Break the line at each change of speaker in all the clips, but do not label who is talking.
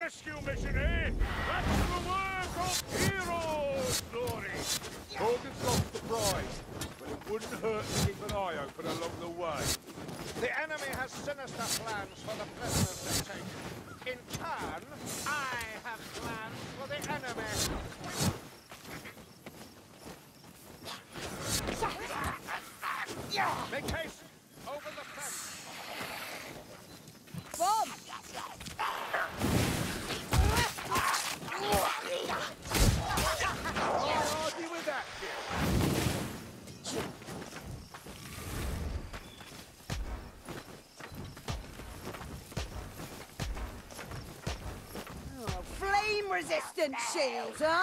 rescue mission, eh? That's the work of heroes, Dory. Morgan's lost the prize, but it wouldn't hurt to keep an eye open along the way.
The enemy has sinister plans for the prisoners they take. In turn, I have plans for the enemy. Make haste! Over the fence!
Bomb!
Argue with that, kid.
Oh, flame-resistant shields, huh?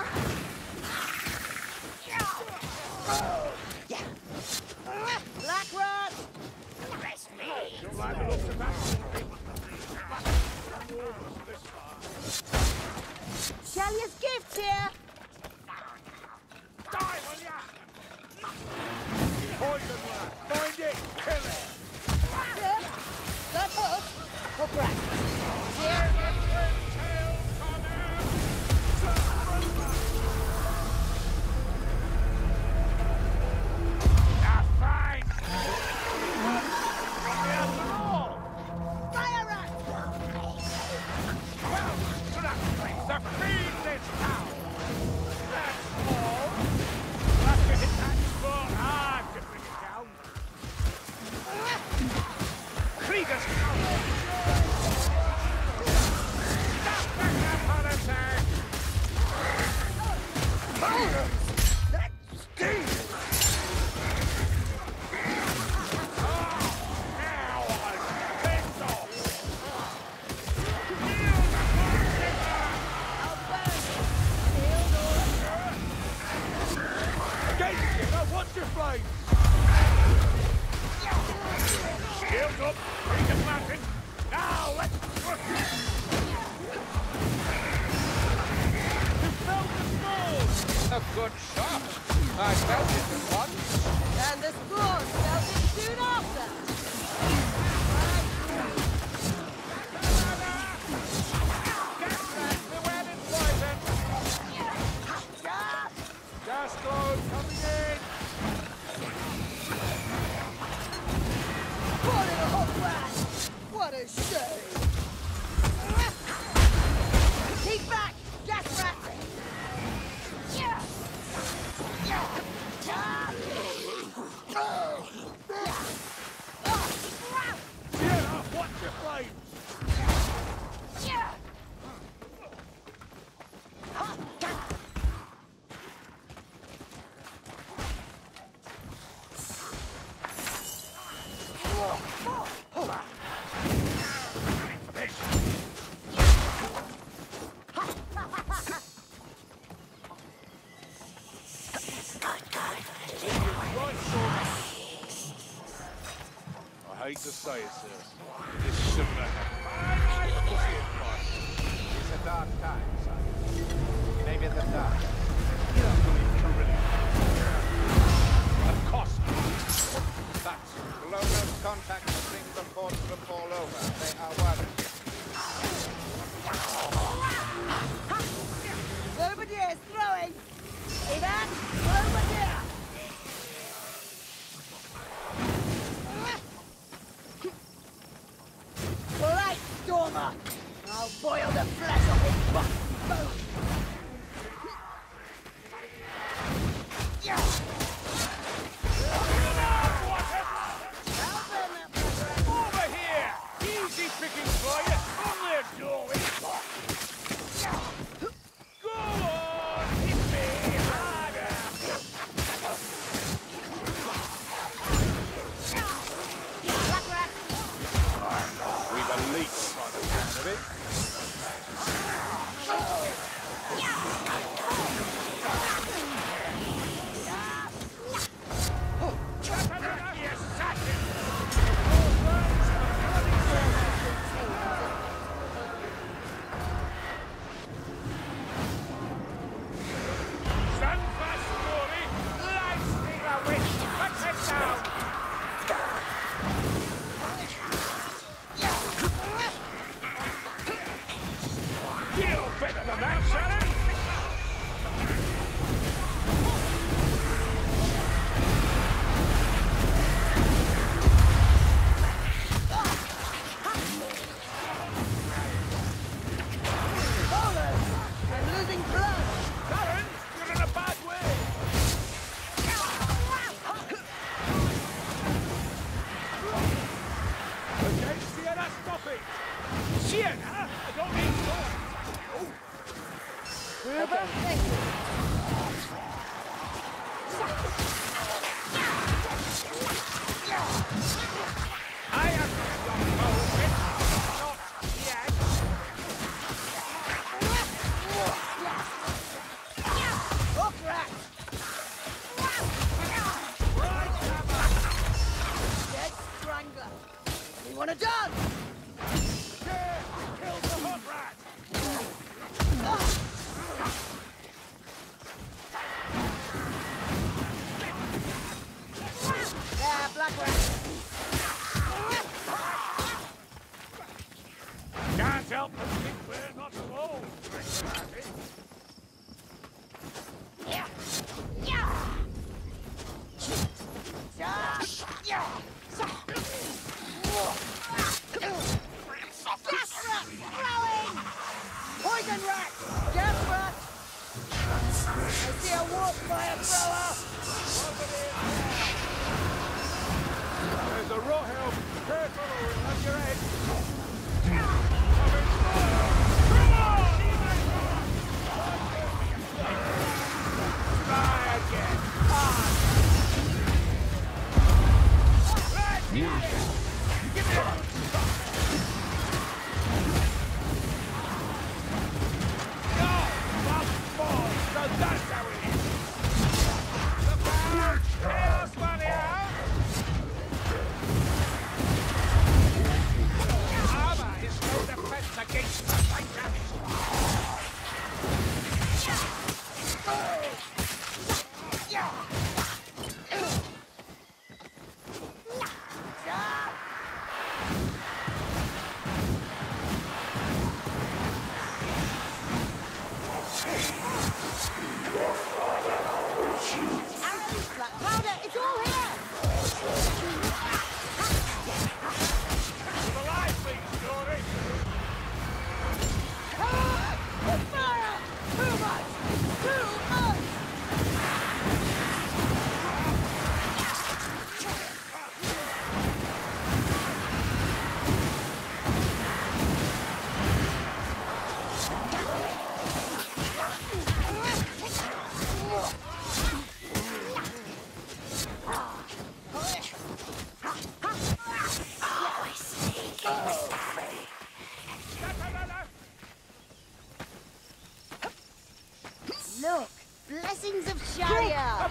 Black Rat!
Arrest me!
Don't like the looks of that.
Shelley's gift here!
Die, will ya? Poison rat. Find it. Kill it.
That hook for practice.
Hear the twin tail coming. Now fine. After all.
Fire Rat!
Well, to that place to feed this town. That's all. We'll have to hit that spot hard to bring it down. Krieger's power. Stop the upon attack. That stings. Now I'm pissed off. What's your flame? Shields up, ready to plant it. Now let's push it. You felt the smoke.
A good shot. I felt it at once.
And the scores felt it soon after.
Gas close coming in.
What a hot rat! What a shame! Keep back! Gas rat!
Sienna, watch your flames. I hate to say it, sir. This shouldn't have happened.
It's a dark time, son. Maybe the dark.
You don't believe Carillion. The cost. That's
Close contact to bring the force to fall over. They are worried.
Bombardier is throwing! See that? Bombardier! Right, Stormer! I'll boil the flesh off his bones!
over here! Easy pickings for you! Only a doorway! Go on! Hit me harder!
Black Rat!
We've a leech by the sound of it. You're better than that, Shannon!
Bowlers! I'm losing blood!
Baron, you're in a bad way! Okay, Sienna, stop it! Sienna, I don't need thoughts!
Gruber, thank you.
I am not moving. Not yet.
Hook rat! Dead strangler! We want a dog!
Yeah, kill the hot rat!
There, black rat!
Can't help but think we're not alone.
Poison rat! Gas rat! I see a warp fire thrower!
There's a rot help. Careful or it'll have your head. Try again. Give me a so that's how it is.
Look out! Chaos Warrior! Armor is no defense against the light damage.
Arrows, black powder, it's all here!
to the light, please, Dory.
Ah! The fire! Too much! Too much! Look! Blessings of Sharia!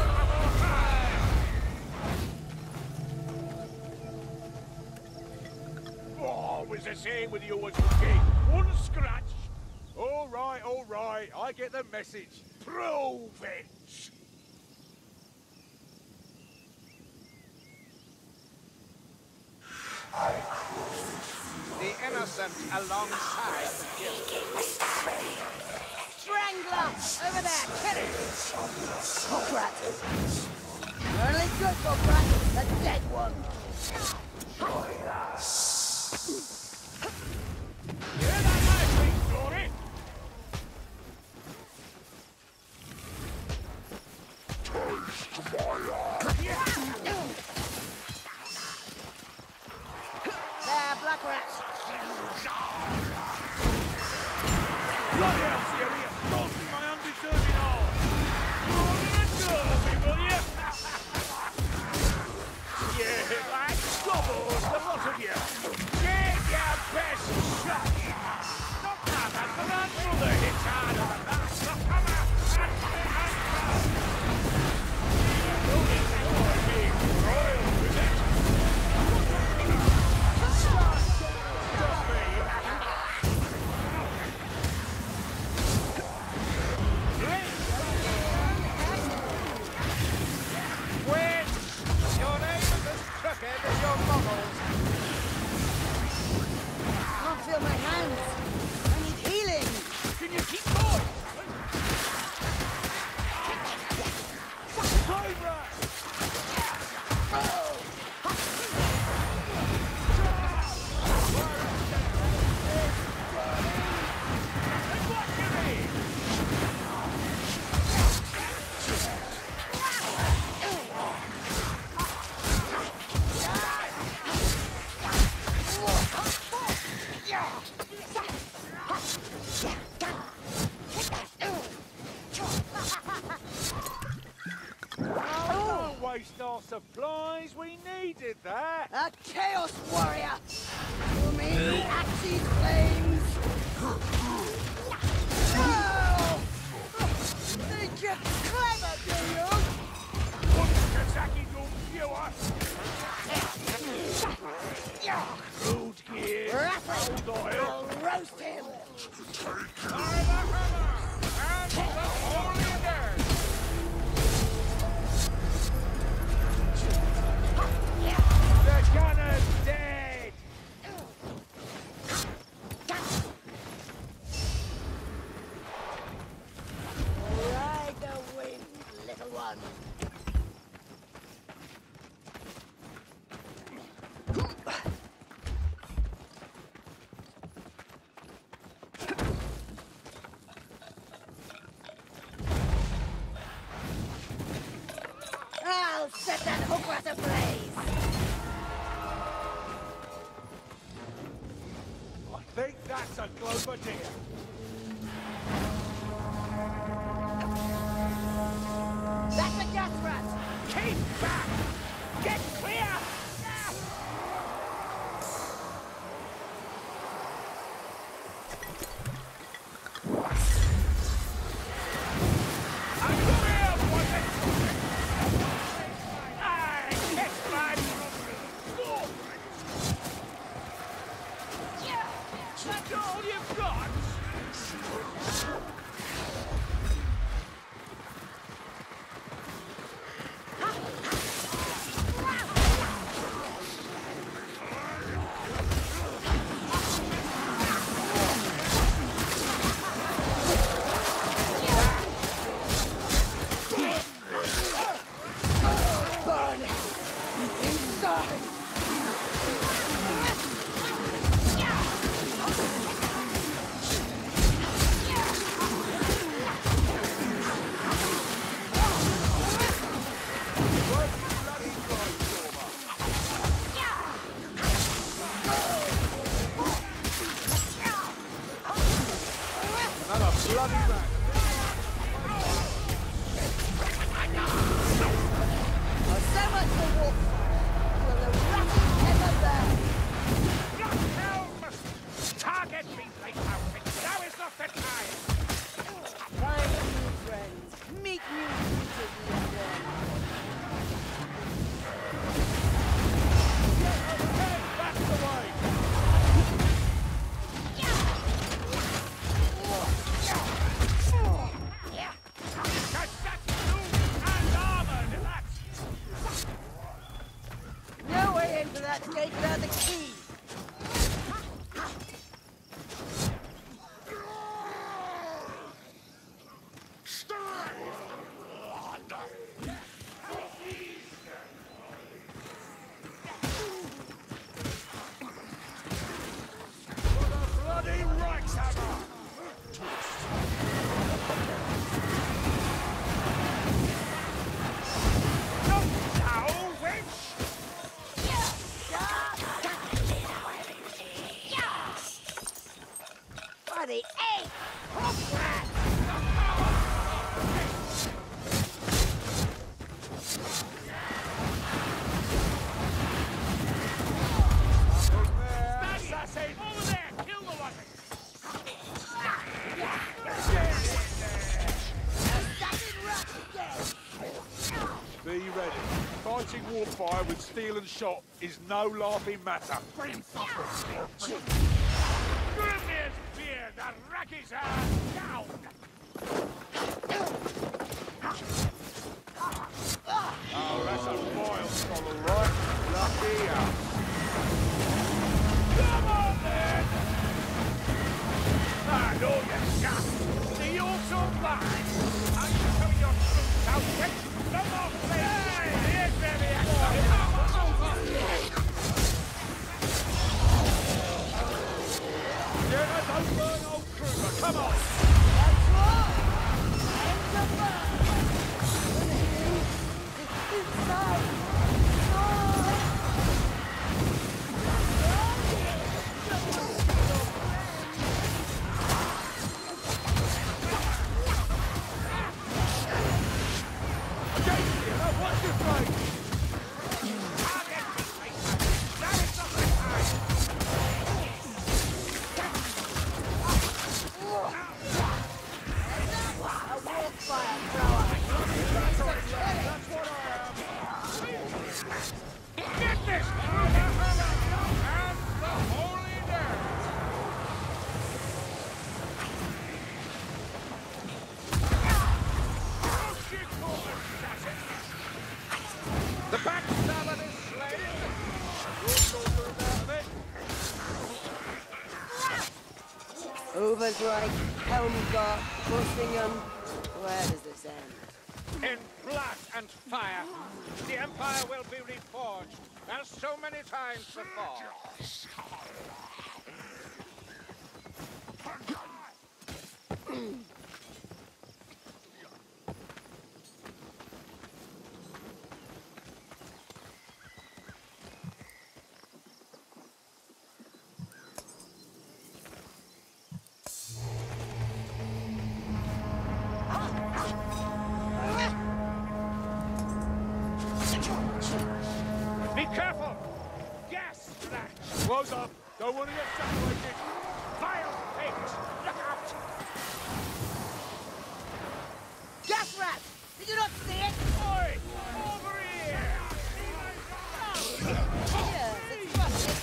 Oh, was the same with you as okay. One scratch. All right. I get the message. Prove it.
The innocent alongside the guilty.
Strangler! Over there! Kill it! Cockrat! Only good cockrat! The dead one!
Hear that light, please, Dory.
There, black rat!
Bloody hell, Sierra, stop my undeserving arm. Oh, let me, will you? Yeah, like gobbles, the lot of you. Get your best shot. Not that, the grandmother hits harder than that. So come on, don't need to go being royal with it. Stop me. supplies we needed there.
A Chaos Warrior! For me, Axe's flames! No! Think you're clever, do you?
Kazaki Rude gear.
Rattle!
Old oil.
I'll roast him!
The gunner's dead.
Ride the wind, little one. I'll set that hook rat ablaze!
I think that's a Globadier.
That's a gas rat!
Keep back! Get clear!
Burn! Inside!
Another bloody rat.
So much for wolf! Will the rat ever burn?
Target me, Lake Outfit. Now is not the time.
Find new friends. Meet new creatures in the world.
That's the way.
No way into that gate without the key!
Bloody Reichshammer!
By the eight! Hook rat!
Assassin!
Over there! Kill the one!
Assassin rat again!
Be ready. Fighting warfire with steel and shot is no laughing matter.
Grimnir's beard! The rackies are down!
Oh, that's a vile skull, all right. Lucky out.
Come on, then! Ah, no, you shan't! The autumn line! Are you showing your troops out yet? No more play! Here's baby action!
Yeah, don't burn old Kruger. Come on.
That's right! Time to burn! Inside! Inside! break, Helmgart, Bussingham. Where does this end?
In blood and fire, the Empire will be reforged, as so many times before. Be careful! Gas rats!
Close up. Don't want to get separated.
Vile pigs! Look out!
Gas rat! Did you not see it?
Oi! Over here!
Yes, it's rusted.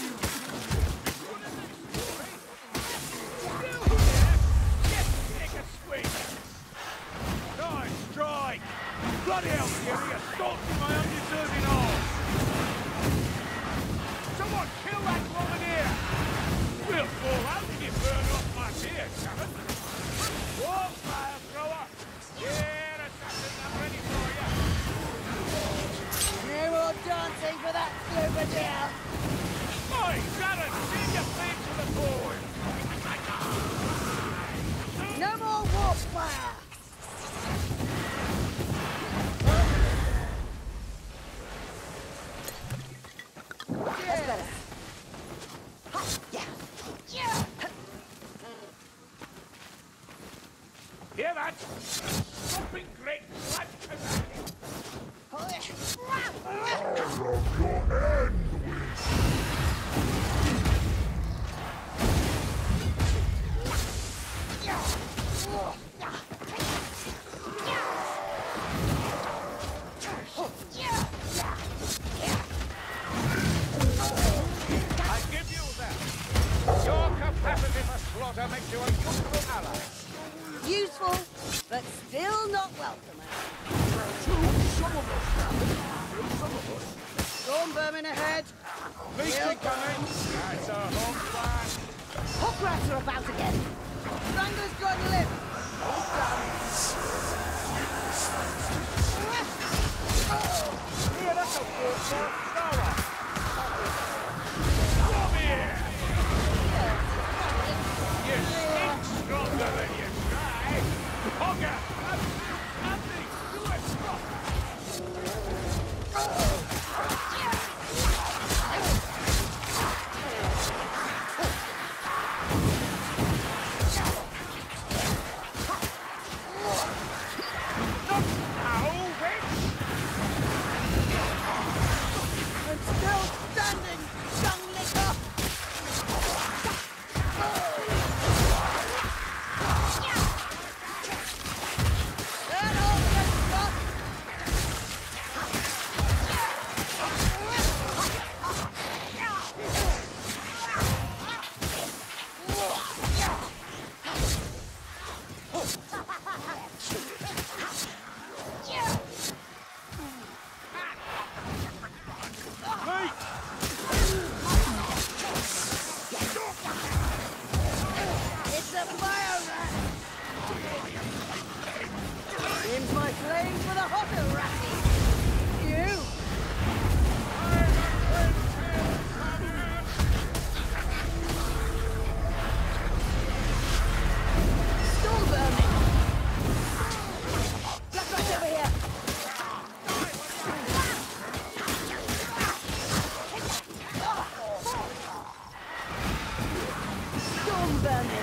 Still here? Just take a swing!
Nice strike. Bloody hell, Jimmy. You're stalking my undeserving arse.
Someone kill that woman here!
We'll fall out if you burn off my beard, Sharon.
Whoa, fire thrower! Here, assassin, I'm ready for you!
No more dancing for that stupid deal.
Oi, Sharon, send your feet to the board!
No more warp fire. That's better. Ha, yeah. Yeah.
Hear that? Stomping great blood command!
Oh,
I give you that! Your capacity for slaughter makes you a useful ally!
useful, but still not welcome. Storm vermin ahead.
Beast incoming! That's a home plan!
Hawk rats are about again. Strangler's got your lip. All done.
Here, that's a good thrower! Come here! You stink stronger than you try! Hogger! Andy, do it! Stop! Not now, witch!
I'm still standing, dung licker. That all gets rough.
Mate!
It's a fire rat. Seems my flames for the hotter ratty. You. Storm vermin. Black rat over here. Storm vermin.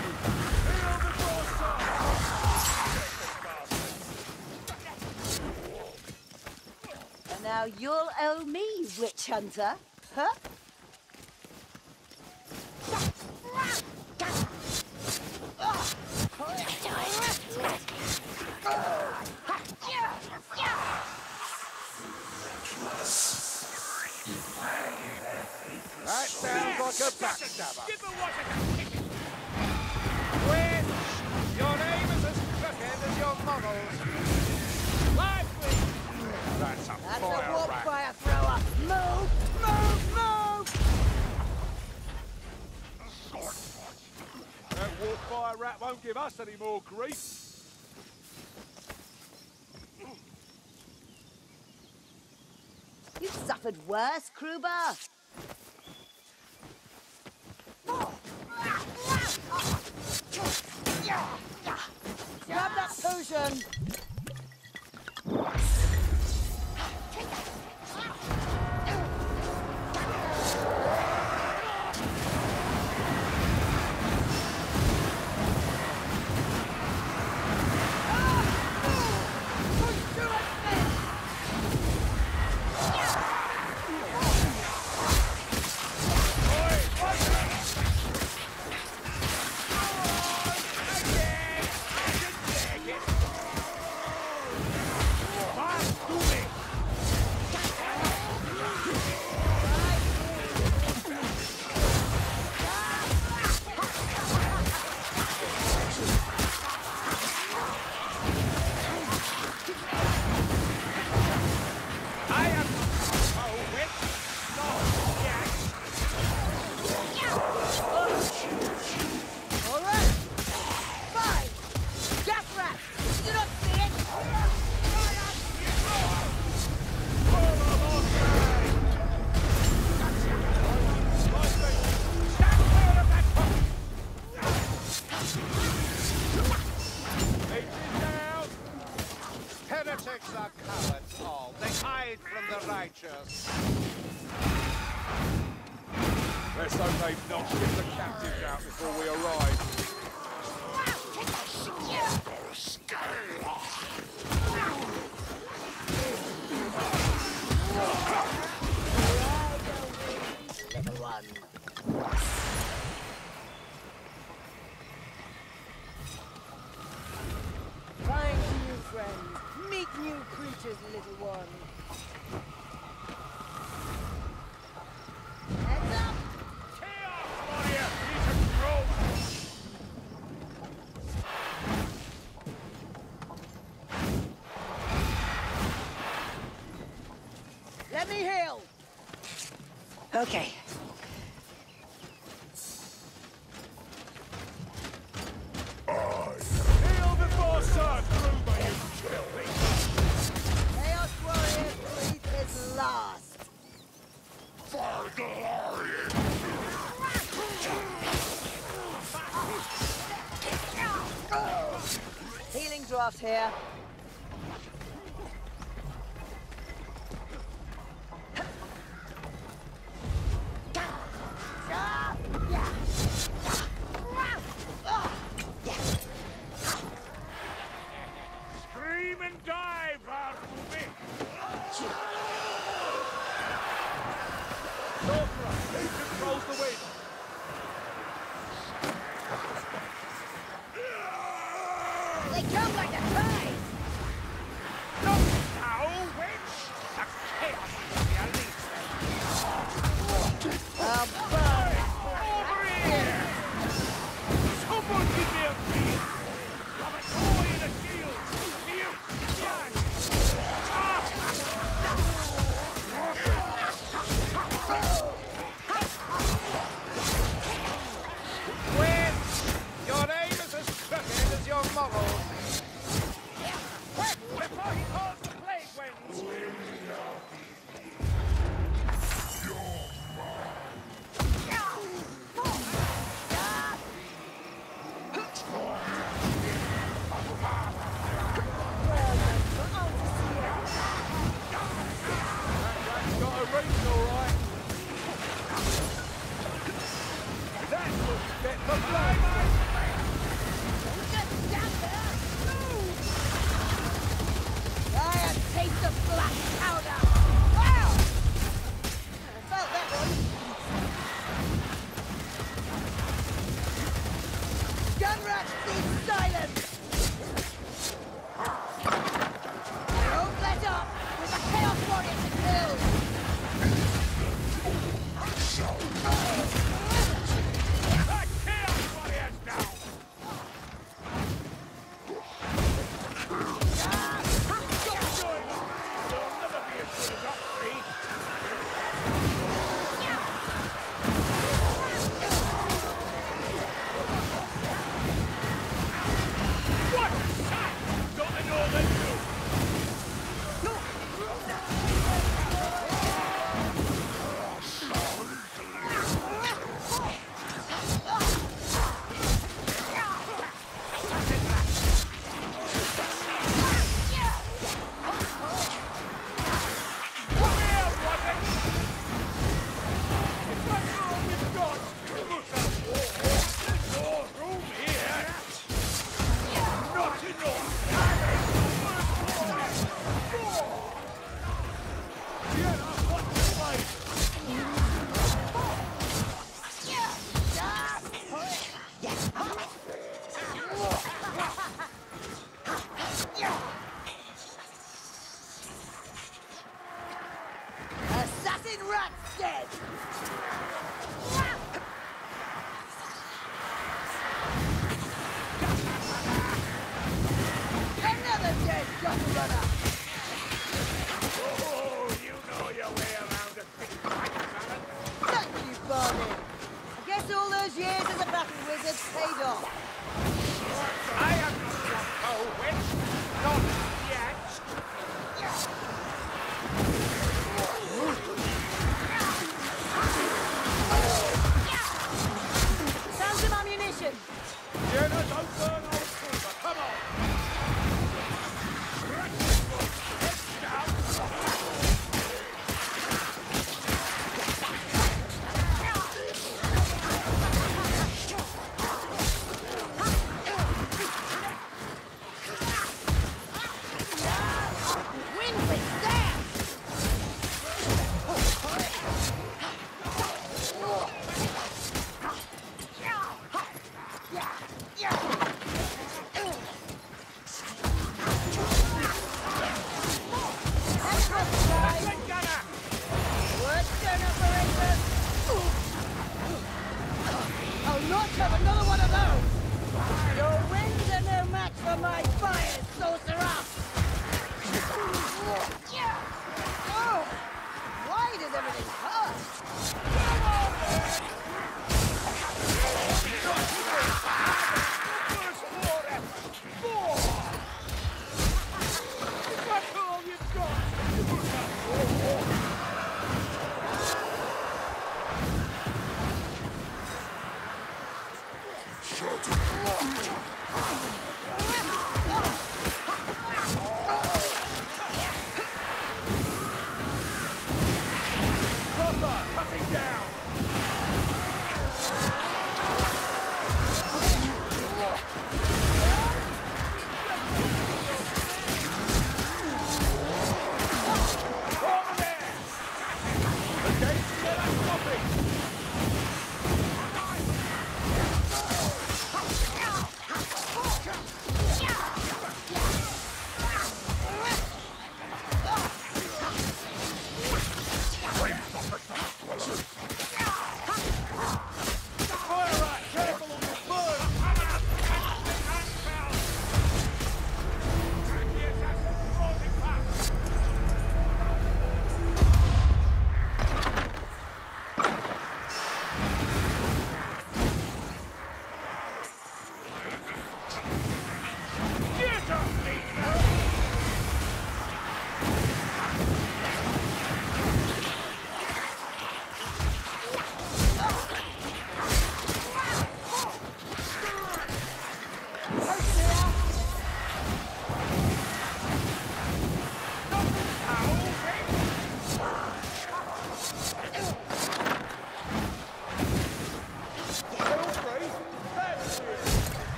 And now you'll owe me, witch hunter. Huh?
That sounds like a backstabber.
Give her what I can kick it.
Witch! Your name is as crooked as your models. Lively! That's a
That's a
fire
warp
rat.
fire thrower. Move, move, move!
That won't give us any more grief.
You've suffered worse, Kruber. Grab that potion.
Heretics are cowards all. They hide from the righteous.
Let's hope they've not shipped the captives out before we arrive.
Little one. Find new friends. Meet new creatures, little one. Heads up!
Chaos warrior, be controlled.
Let me heal! Okay.
Kneel before Sir Kruber, you filthy!
Chaos Warrior breathe his last.
For glory!
Healing draft here.
Scream and dive, Bartleby.
Sorcerer, who controls the wind?
They come like a tide!